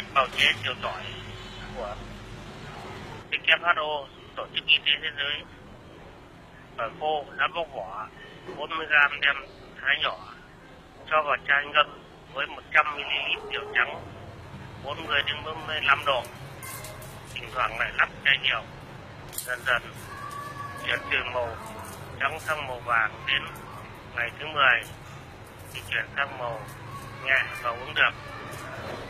cách bào chế chiều tỏi của WHO, Tổ chức Y tế Thế giới. Tỏi khô đã bóc vỏ 40g đem thái nhỏ, cho vào chai ngâm với 100ml rượu trắng 40 đến 45 độ. Thỉnh thoảng lại lắc chai rượu. Dần dần chuyển từ màu trắng sang màu vàng, đến ngày thứ 10 thì chuyển sang màu nhẹ và uống được.